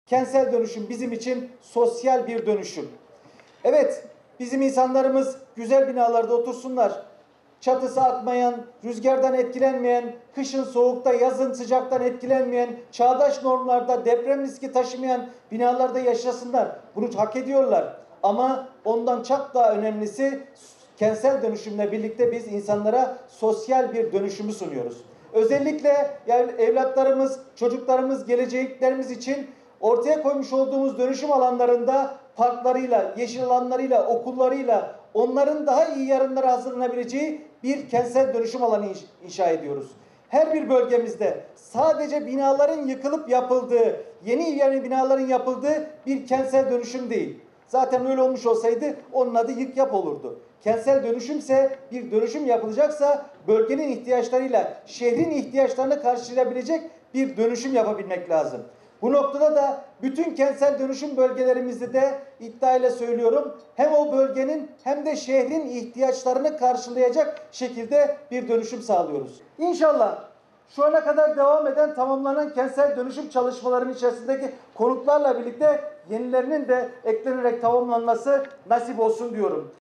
Kentsel dönüşüm bizim için sosyal bir dönüşüm. Evet, bizim insanlarımız güzel binalarda otursunlar. Çatısı akmayan, rüzgardan etkilenmeyen, kışın soğukta, yazın sıcaktan etkilenmeyen, çağdaş normlarda deprem riski taşımayan binalarda yaşasınlar. Bunu hak ediyorlar. Ama ondan çok daha önemlisi kentsel dönüşümle birlikte biz insanlara sosyal bir dönüşümü sunuyoruz. Özellikle evlatlarımız, çocuklarımız, geleceklerimiz için ortaya koymuş olduğumuz dönüşüm alanlarında parklarıyla, yeşil alanlarıyla, okullarıyla onların daha iyi yarınlara hazırlanabileceği bir kentsel dönüşüm alanı inşa ediyoruz. Her bir bölgemizde sadece binaların yıkılıp yapıldığı, yeni binaların yapıldığı bir kentsel dönüşüm değil. Zaten öyle olmuş olsaydı onun adı yık yap olurdu. Kentsel dönüşümse bir dönüşüm yapılacaksa bölgenin ihtiyaçlarıyla şehrin ihtiyaçlarını karşılayabilecek bir dönüşüm yapabilmek lazım. Bu noktada da bütün kentsel dönüşüm bölgelerimizde de iddiayla söylüyorum, hem o bölgenin hem de şehrin ihtiyaçlarını karşılayacak şekilde bir dönüşüm sağlıyoruz. İnşallah şu ana kadar devam eden, tamamlanan kentsel dönüşüm çalışmalarının içerisindeki konutlarla birlikte yenilerinin de eklenerek tamamlanması nasip olsun diyorum.